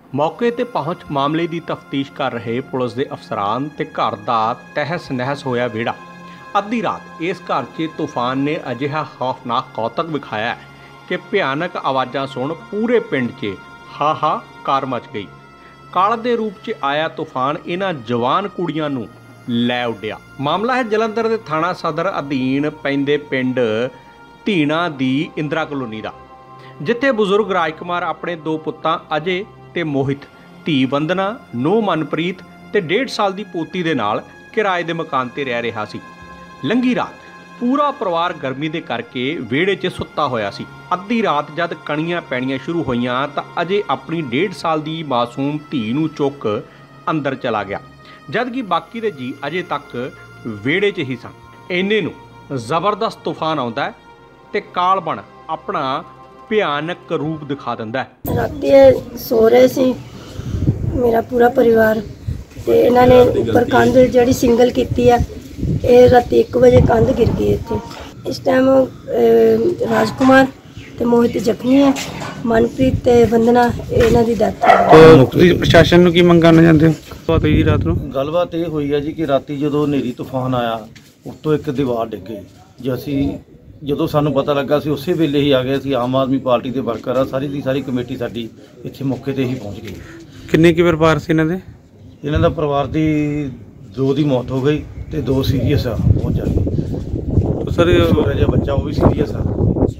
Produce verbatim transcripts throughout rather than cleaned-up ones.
मौके ते पहुंच मामले की तफ्तीश कर रहे पुलिस के अफसरान ते घर का तहस नहस होया विहड़ा। अद्धी रात इस घर च तूफान ने अजिहा खौफनाक कौतक विखाया कि भयानक आवाज़ां सुन पूरे पिंड च हाहाकार मच गई। काल के रूप च आया तूफान इन्हां जवान कुड़ियां नूं लै उड्डिया। मामला है जलंधर के थाना सदर अधीन पैंदे पिंड धीणा दी इंदिरा कलोनी का, जिथे बुजुर्ग राजकुमार अपने दो पुत्तां अजय ते मोहित, धी वंदना, नूंह मनप्रीत ते डेढ़ साल की पोती दे नाल किराए के मकान ते रह रहा सी। लंघी रात पूरा परिवार गर्मी के करके विहड़े च सुत्ता होया सी। अद्धी रात जद कणियां पैणियां शुरू होईयां तां अजय अपनी डेढ़ साल की मासूम धी नूं चुक अंदर चला गया, जबकि बाकी दे जी अजे तक विहड़े च ही सन। इन्ने नूं जबरदस्त तूफान आउंदा है ते काल बण अपना भयानक रूप दिखा दिंदा है। राती सो रहे सी मेरा पूरा परिवार ते इन्हां ने उपर कंध जिहड़ी सिंगल कीती है, ये राती एक बजे कंध गिर गई इत्थे। इस टाइम राजकुमार ते मोहित जख्मी है, मनप्रीत ते वंदना इन्हां दी डेथ हो गई। तो प्रशासन नूं की मंग करना चाहते हो? बात हुई रात नूं गलबात ये हुई है जी कि राती जो हनेरी तूफान आया उत्तों एक दीवार डिग गई। जो असी ਜਦੋਂ ਸਾਨੂੰ ਪਤਾ ਲੱਗਾ ਸੀ ਉਸੇ ਵੇਲੇ ਹੀ ਆ ਗਏ ਸੀ। ਆਮ ਆਦਮੀ ਪਾਰਟੀ ਦੇ ਵਰਕਰ ਆ, ਸਾਰੀ ਦੀ ਸਾਰੀ ਕਮੇਟੀ ਸਾਡੀ ਇੱਥੇ ਮੌਕੇ ਤੇ ਹੀ ਪਹੁੰਚ ਗਈ। ਕਿੰਨੇ ਕੀ ਪਰਿਵਾਰ ਸੀ ਇਹਨਾਂ ਦੇ? ਇਹਨਾਂ ਦਾ ਪਰਿਵਾਰ ਦੀ ਦੋ ਦੀ ਮੌਤ ਹੋ ਗਈ ਤੇ ਦੋ ਸੀਰੀਅਸ ਆ ਬਹੁਤ ਜ਼ਿਆਦਾ। ਸਰ ਛੋਟਾ ਜਿਹਾ ਬੱਚਾ ਉਹ ਵੀ ਸੀਰੀਅਸ ਆ।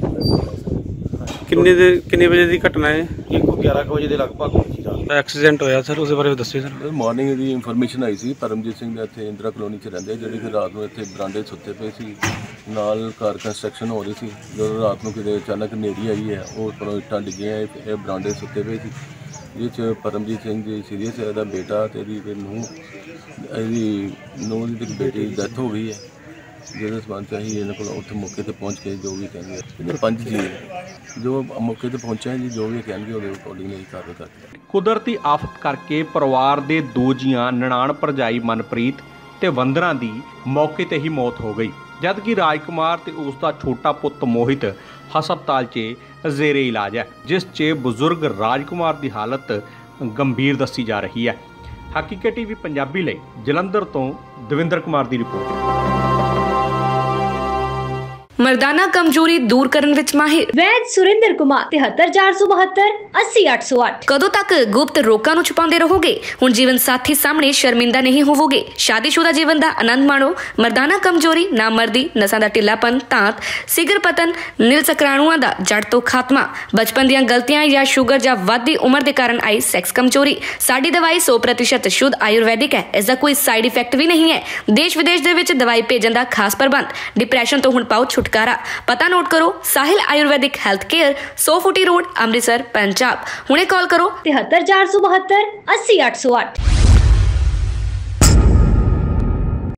ਕਿੰਨੇ ਦੇ ਕਿੰਨੇ ਵਜੇ ਦੀ ਘਟਨਾ ਹੈ? ਇੱਕ ਗਿਆਰਾਂ ਵਜੇ ਦੇ ਲਗਭਗ ਹੋਈ ਰਾਤ ਐਕਸੀਡੈਂਟ ਹੋਇਆ ਸਰ, ਉਸ ਬਾਰੇ ਦੱਸਿਓ ਸਰ। ਮਾਰਨਿੰਗ ਦੀ ਇਨਫੋਰਮੇਸ਼ਨ ਆਈ ਸੀ ਪਰਮਜੀਤ ਸਿੰਘ ਦੇ ਇੱਥੇ ਇੰਦਰਾ ਕਲੋਨੀ 'ਚ ਰਹਿੰਦੇ, ਜਿਹੜੇ ਕਿ ਰਾਤ ਨੂੰ ਇੱਥੇ ਬਰਾਂਡੇ ਸੁੱਤੇ ਪਏ ਸੀ, ਨਾਲ ਘਰ ਕੰਸਟਰਕਸ਼ਨ ਹੋ ਰਹੀ ਸੀ। ਜਦੋਂ ਰਾਤ ਨੂੰ ਕਿਤੇ ਅਚਾਨਕ ਹਨੇਰੀ ਆਈ ਹੈ, ਉਹ ਉੱਪਰੋਂ ਇੱਟਾਂ ਡਿੱਗੀਆਂ, ਇਹ ਬਰਾਂਡੇ ਸੁੱਤੇ ਪਏ ਸੀ। ਜਿਸ 'ਚ ਪਰਮਜੀਤ ਸਿੰਘ ਦੀ ਸੀਰੀਅਸ ਹੈ, ਇਹਦਾ ਬੇਟਾ ਤੇ ਇਹਦੀ ਨੂੰਹ ਇਹਦੀ ਨੂੰਹ ਦੀ ਇੱਕ ਬੇਟੀ ਦੀ ਡੈਥ ਹੋ ਗਈ ਹੈ। ਜਿਹਦੇ ਸਬੰਧ 'ਚ ਅਸੀਂ ਇਹਨਾਂ ਕੋਲ ਉੱਥੇ ਮੌਕੇ 'ਤੇ ਪਹੁੰਚ ਕੇ ਜੋ ਵੀ ਕਹਿੰਦੇ ਇਹਦੇ ਪੰਜ ਜੀ ਜੋ ਮੌਕੇ 'ਤੇ ਪਹੁੰਚੇ ਜੀ, ਜੋ ਵੀ ਕਹਿਣਗੇ ਉਹਦੇ ਅਕੋਰਡਿੰਗ ਨਹੀਂ ਕਾਰਵਾਈ ਕਰਦੇ। कुदरती आफत करके परिवार के दो जियां ननाण भरजाई मनप्रीत ते वंदना की मौके ते ही मौत हो गई, जबकि राजकुमार ते उसका छोटा पुत मोहित हस्पताल च जेरे इलाज है, जिस च बुजुर्ग राजकुमार की हालत गंभीर दसी जा रही है। हकीकत टीवी पंजाबी लई जलंधर तो दविंदर कुमार की रिपोर्ट। मर्दाना कमजोरी दूर करने विच माहिर वैद सुरेंद्र कुमार तिहत्तर चार सौ बहत्तर अस्सी आठ सौ आठ। कदों तक गुप्त रोकां नूं छुपाउंदे रहोगे? हुण जीवन साथी सामने शर्मिंदा नहीं होवोगे। शादीशुदा जीवन दा आनंद माणो। मर्दाना कमजोरी, नामर्दी, नसां दा ढिल्लापन, तांत, सिगर पतन, नील सक्राणुआं दा जड़ तो खात्मा, बचपन दीआं गलतियां या शुगर जां वधदी उम्र दे कारण आई सैक्स कमजोरी। साडी दवाई सौ प्रतिशत शुद्ध आयुर्वैदिक है, इसदा कोई साइड इफेक्ट भी नहीं है। देश विदेश दे विच दवाई भेजण दा खास प्रबंध। डिप्रैशन तो हुण पाओ छुटकारा। पता नोट करो, साहिल आयुर्वेदिक हेल्थ केयर, सौ फुटी रोड, अमृतसर, पंजाब। हुणे कॉल करो तिहत्तर चार सौ बहत्तर अस्सी आठ सौ आठ।